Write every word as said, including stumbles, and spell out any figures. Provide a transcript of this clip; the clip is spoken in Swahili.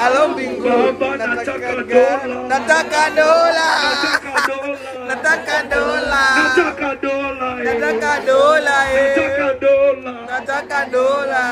Malam minggu nataka dola, nataka dola, nataka dola, nataka dola, nataka dola, nataka dola, nataka dola.